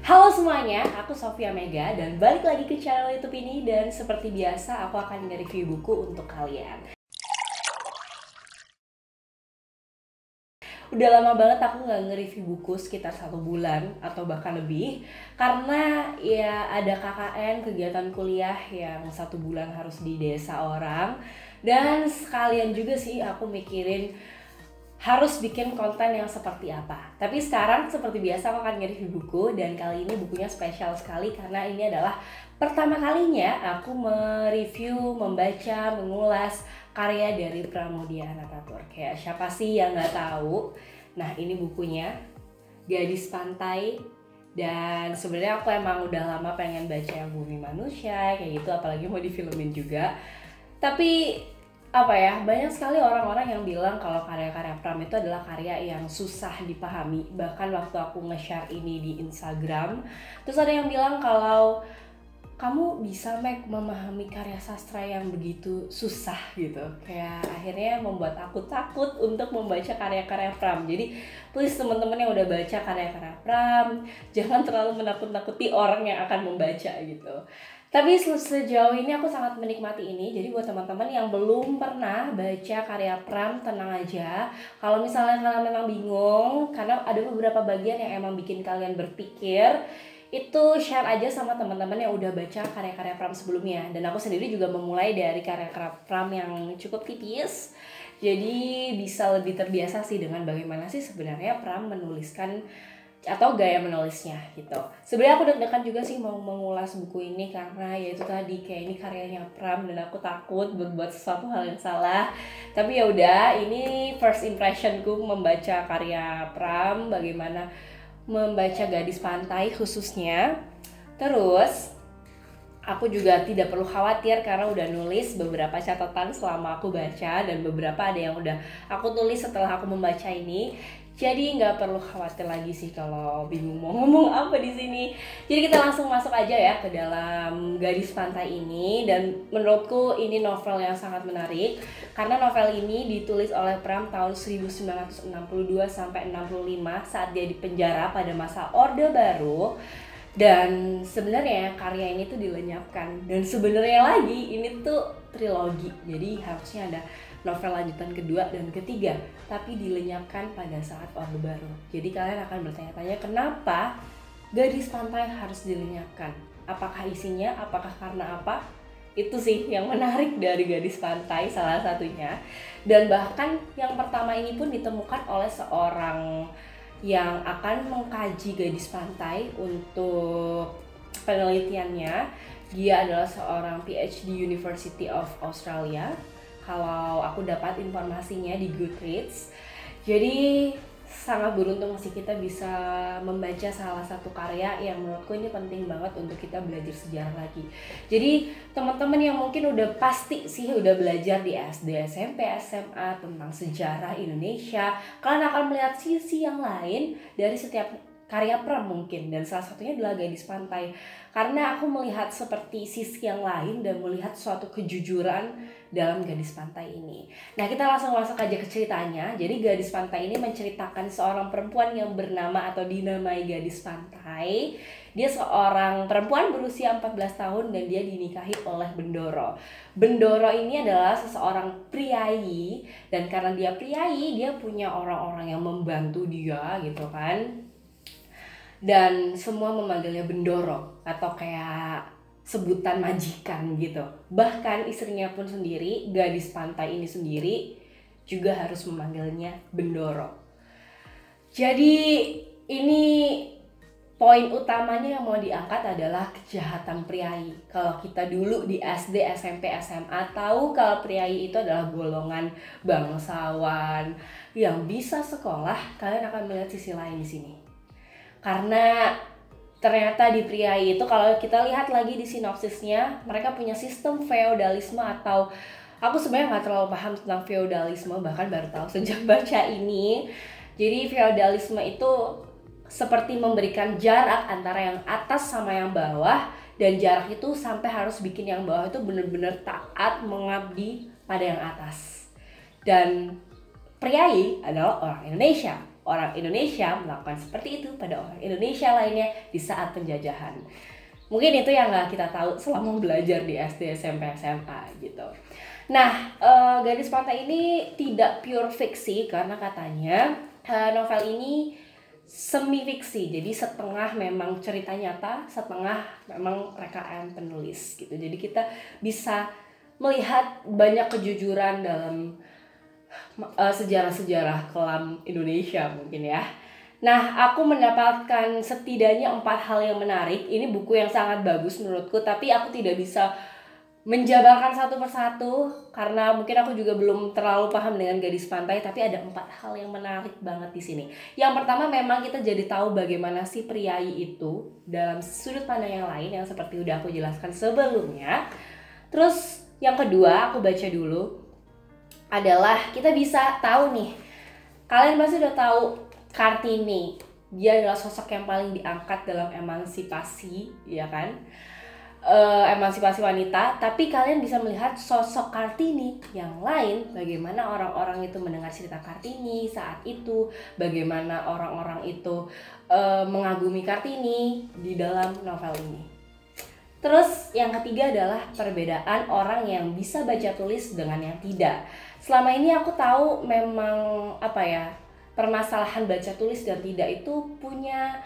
Halo semuanya, aku Sofia Mega dan balik lagi ke channel YouTube ini. Dan seperti biasa aku akan nge-review buku untuk kalian. Udah lama banget aku nggak nge-review buku, sekitar 1 bulan atau bahkan lebih. Karena ya ada KKN, kegiatan kuliah yang 1 bulan harus di desa orang. Dan sekalian juga sih aku mikirin harus bikin konten yang seperti apa. Tapi sekarang seperti biasa aku akan nge-review buku. Dan kali ini bukunya spesial sekali karena ini adalah pertama kalinya aku mereview, membaca, mengulas karya dari Pramoedya Anantatur. Kayak siapa sih yang nggak tahu? Nah, ini bukunya, Gadis Pantai. Dan sebenarnya aku emang udah lama pengen baca yang Bumi Manusia kayak gitu, apalagi mau difilmin juga. Tapi apa ya, banyak sekali orang-orang yang bilang kalau karya-karya Pram itu adalah karya yang susah dipahami. Bahkan waktu aku nge-share ini di Instagram, terus ada yang bilang kalau kamu bisa memahami karya sastra yang begitu susah gitu. Kayak akhirnya membuat aku takut untuk membaca karya-karya Pram. Jadi please teman-teman yang udah baca karya-karya Pram, jangan terlalu menakut-nakuti orang yang akan membaca gitu. Tapi sejauh ini aku sangat menikmati ini. Jadi buat teman-teman yang belum pernah baca karya Pram, tenang aja. Kalau misalnya kalian memang bingung, karena ada beberapa bagian yang emang bikin kalian berpikir, itu share aja sama teman-teman yang udah baca karya-karya Pram sebelumnya. Dan aku sendiri juga memulai dari karya-karya Pram yang cukup tipis. Jadi bisa lebih terbiasa sih dengan bagaimana sih sebenarnya Pram menuliskan atau gaya menulisnya gitu. Sebenarnya aku deg-degan juga sih mau mengulas buku ini karena ya itu tadi, kayak ini karyanya Pram dan aku takut berbuat sesuatu hal yang salah. Tapi ya udah, ini first impressionku membaca karya Pram, bagaimana membaca Gadis Pantai khususnya. Terus aku juga tidak perlu khawatir karena udah nulis beberapa catatan selama aku baca, dan beberapa ada yang udah aku tulis setelah aku membaca ini. Jadi nggak perlu khawatir lagi sih kalau bingung mau ngomong apa di sini. Jadi kita langsung masuk aja ya ke dalam Gadis Pantai ini. Dan menurutku ini novel yang sangat menarik karena novel ini ditulis oleh Pram tahun 1962 sampai 65 saat dia di penjara pada masa Orde Baru. Dan sebenarnya karya ini tuh dilenyapkan, dan sebenarnya lagi ini tuh trilogi, jadi harusnya ada novel lanjutan kedua dan ketiga, tapi dilenyapkan pada saat Orde Baru. Jadi kalian akan bertanya-tanya kenapa Gadis Pantai harus dilenyapkan, apakah isinya, apakah karena apa? Itu sih yang menarik dari Gadis Pantai salah satunya. Dan bahkan yang pertama ini pun ditemukan oleh seorang yang akan mengkaji Gadis Pantai untuk penelitiannya. Dia adalah seorang PhD University of Australia, kalau aku dapat informasinya di Goodreads. Jadi sangat beruntung sih kita bisa membaca salah satu karya yang menurutku ini penting banget untuk kita belajar sejarah lagi. Jadi teman-teman yang mungkin udah pasti sih udah belajar di SD, SMP, SMA tentang sejarah Indonesia, kalian akan melihat sisi yang lain dari setiap karya Pram mungkin, dan salah satunya adalah Gadis Pantai. Karena aku melihat seperti sisi yang lain dan melihat suatu kejujuran dalam Gadis Pantai ini. Nah, kita langsung masuk aja ke ceritanya. Jadi Gadis Pantai ini menceritakan seorang perempuan yang bernama atau dinamai Gadis Pantai. Dia seorang perempuan berusia 14 tahun dan dia dinikahi oleh Bendoro. Bendoro ini adalah seseorang priayi, dan karena dia priayi, dia punya orang-orang yang membantu dia gitu kan. Dan semua memanggilnya Bendoro atau kayak sebutan majikan gitu. Bahkan istrinya pun sendiri, Gadis Pantai ini sendiri juga harus memanggilnya Bendoro. Jadi ini poin utamanya yang mau diangkat adalah kejahatan priayi. Kalau kita dulu di SD, SMP, SMA tahu kalau priayi itu adalah golongan bangsawan yang bisa sekolah, kalian akan melihat sisi lain di sini. Karena ternyata di priayi itu, kalau kita lihat lagi di sinopsisnya, mereka punya sistem feodalisme, atau aku sebenarnya nggak terlalu paham tentang feodalisme, bahkan baru tahu sejak baca ini. Jadi feodalisme itu seperti memberikan jarak antara yang atas sama yang bawah, dan jarak itu sampai harus bikin yang bawah itu benar-benar taat mengabdi pada yang atas. Dan priayi adalah orang Indonesia. orang Indonesia melakukan seperti itu pada orang Indonesia lainnya di saat penjajahan. Mungkin itu yang nggak kita tahu selama belajar di SD, SMP, SMA gitu. Nah, Gadis Pantai ini tidak pure fiksi karena katanya novel ini semi fiksi, jadi setengah memang cerita nyata, setengah memang rekaan penulis gitu. Jadi kita bisa melihat banyak kejujuran dalam sejarah-sejarah kelam Indonesia mungkin ya. Nah, aku mendapatkan setidaknya 4 hal yang menarik. Ini buku yang sangat bagus menurutku, tapi aku tidak bisa menjabarkan satu persatu karena mungkin aku juga belum terlalu paham dengan Gadis Pantai, tapi ada 4 hal yang menarik banget di sini. Yang pertama, memang kita jadi tahu bagaimana si priai itu dalam sudut pandang yang lain yang seperti udah aku jelaskan sebelumnya. Terus yang kedua, aku baca dulu, adalah kita bisa tahu nih, kalian pasti udah tahu Kartini, dia adalah sosok yang paling diangkat dalam emansipasi, ya kan? Emansipasi wanita. Tapi kalian bisa melihat sosok Kartini yang lain, bagaimana orang-orang itu mendengar cerita Kartini saat itu, bagaimana orang-orang itu mengagumi Kartini di dalam novel ini. Terus yang ketiga adalah perbedaan orang yang bisa baca tulis dengan yang tidak. Selama ini aku tahu memang permasalahan baca tulis dan tidak itu punya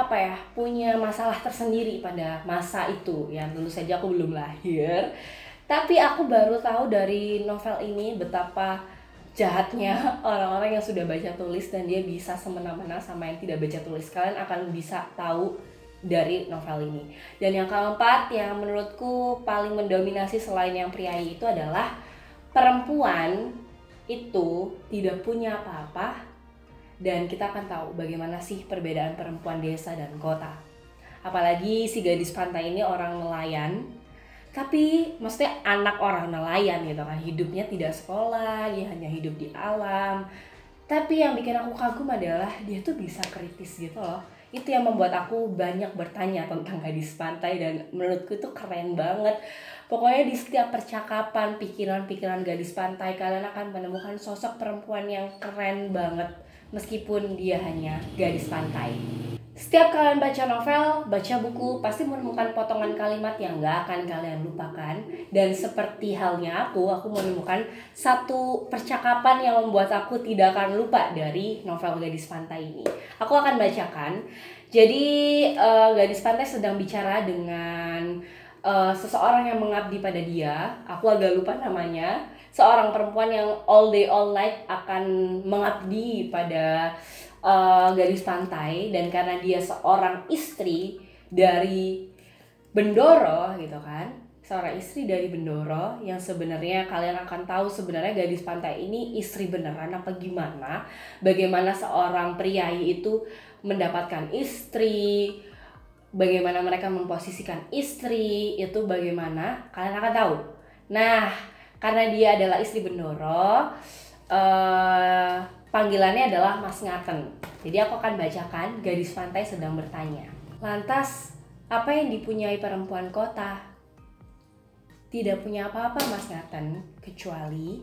masalah tersendiri pada masa itu yang tentu saja aku belum lahir. Tapi aku baru tahu dari novel ini betapa jahatnya orang-orang yang sudah baca tulis dan dia bisa semena-mena sama yang tidak baca tulis. Kalian akan bisa tahu dari novel ini. Dan yang keempat yang menurutku paling mendominasi selain yang priai itu adalah perempuan itu tidak punya apa-apa. Dan kita akan tahu bagaimana sih perbedaan perempuan desa dan kota. Apalagi si Gadis Pantai ini orang nelayan, tapi maksudnya anak orang nelayan gitu kan. Hidupnya tidak sekolah, dia hanya hidup di alam. Tapi yang bikin aku kagum adalah dia tuh bisa kritis gitu loh. Itu yang membuat aku banyak bertanya tentang Gadis Pantai dan menurutku itu keren banget. Pokoknya di setiap percakapan, pikiran-pikiran Gadis Pantai, kalian akan menemukan sosok perempuan yang keren banget. Meskipun dia hanya gadis pantai. Setiap kalian baca novel, baca buku, pasti menemukan potongan kalimat yang gak akan kalian lupakan. Dan seperti halnya aku menemukan satu percakapan yang membuat aku tidak akan lupa dari novel Gadis Pantai ini. Aku akan bacakan. Jadi Gadis Pantai sedang bicara dengan seseorang yang mengabdi pada dia. Aku agak lupa namanya. Seorang perempuan yang all day all night akan mengabdi pada Gadis Pantai. Dan karena dia seorang istri dari Bendoro gitu kan, seorang istri dari Bendoro yang sebenarnya kalian akan tahu sebenarnya Gadis Pantai ini istri beneran apa gimana. Bagaimana seorang priai itu mendapatkan istri, bagaimana mereka memposisikan istri, itu bagaimana kalian akan tahu. Nah, karena dia adalah istri Bendoro, panggilannya adalah Mas Ngaten. Jadi aku akan bacakan. Gadis Pantai sedang bertanya, lantas apa yang dipunyai perempuan kota? Tidak punya apa-apa Mas Ngaten, kecuali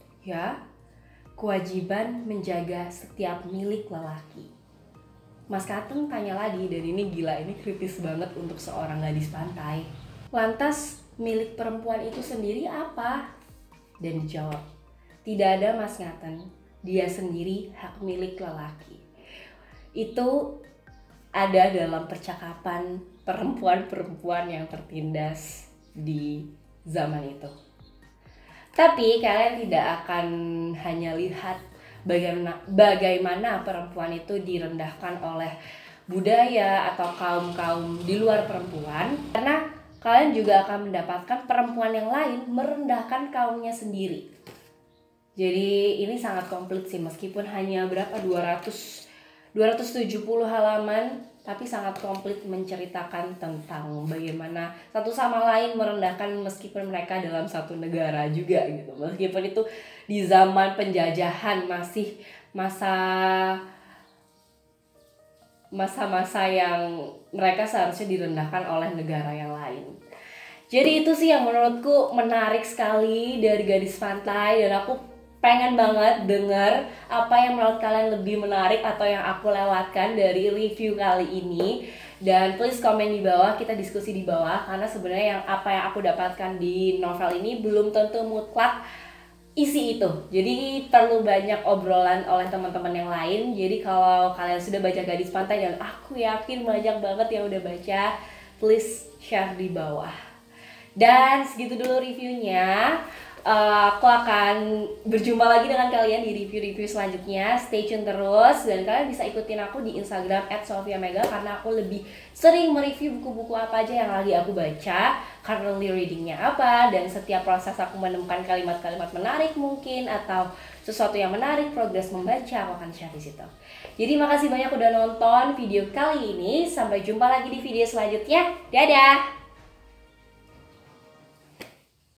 kewajiban menjaga setiap milik lelaki. Mas Ngaten tanya lagi, dan ini gila, ini kritis banget untuk seorang gadis pantai. Lantas milik perempuan itu sendiri apa? Dan dijawab, tidak ada Mas Ngaten, dia sendiri hak milik lelaki. Itu ada dalam percakapan perempuan-perempuan yang tertindas di zaman itu. Tapi kalian tidak akan hanya lihat bagaimana perempuan itu direndahkan oleh budaya atau kaum-kaum di luar perempuan, karena kalian juga akan mendapatkan perempuan yang lain merendahkan kaumnya sendiri. Jadi ini sangat komplit sih, meskipun hanya 270 halaman, tapi sangat komplit menceritakan tentang bagaimana satu sama lain merendahkan meskipun mereka dalam satu negara juga gitu. Meskipun itu di zaman penjajahan, masih masa-masa yang mereka seharusnya direndahkan oleh negara yang lain. Jadi itu sih yang menurutku menarik sekali dari Gadis Pantai, dan aku pengen banget denger apa yang menurut kalian lebih menarik atau yang aku lewatkan dari review kali ini. Dan please komen di bawah, kita diskusi di bawah, karena sebenarnya apa yang aku dapatkan di novel ini belum tentu mutlak isi itu. Jadi perlu banyak obrolan oleh teman-teman yang lain. Jadi kalau kalian sudah baca Gadis Pantai, dan aku yakin banyak banget yang udah baca, please share di bawah. Dan segitu dulu reviewnya. Aku akan berjumpa lagi dengan kalian di review-review selanjutnya. Stay tune terus, dan kalian bisa ikutin aku di Instagram @sofiamega, karena aku lebih sering mereview buku-buku apa aja yang lagi aku baca, currently readingnya apa, dan setiap proses aku menemukan kalimat-kalimat menarik mungkin atau sesuatu yang menarik, progres membaca, aku akan share di situ. Jadi makasih banyak udah nonton video kali ini. Sampai jumpa lagi di video selanjutnya. Dadah.